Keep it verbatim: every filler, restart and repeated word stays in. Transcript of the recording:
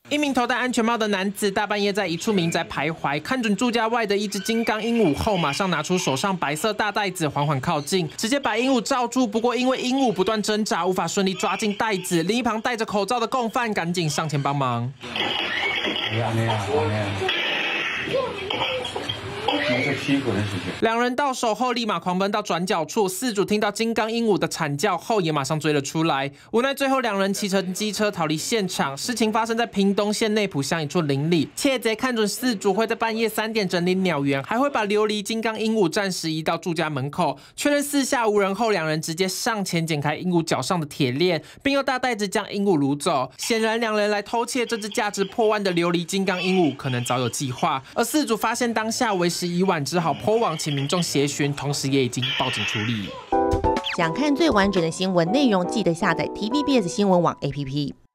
一名头戴安全帽的男子大半夜在一处民宅徘徊，看准住家外的一只金刚鹦鹉后，马上拿出手上白色大袋子，缓缓靠近，直接把鹦鹉罩住。不过因为鹦鹉不断挣扎，无法顺利抓进袋子，另一旁戴着口罩的共犯赶紧上前帮忙。两人到手后，立马狂奔到转角处。饲主听到金刚鹦鹉的惨叫后，也马上追了出来。无奈最后两人骑乘机车逃离现场。事情发生在屏东县内埔乡一处林里，窃贼看准饲主会在半夜三点整理鸟园，还会把琉璃金刚鹦鹉暂时移到住家门口。确认四下无人后，两人直接上前剪开鹦鹉脚上的铁链，并用大袋子将鹦鹉掳走。显然，两人来偷窃这只价值破万的琉璃金刚鹦鹉，可能早有计划。而饲主发现当下为时已晚，只好po网请民众协寻，同时也已经报警处理。 想看最完整的新闻内容，记得下载 T V B S 新闻网 A P P。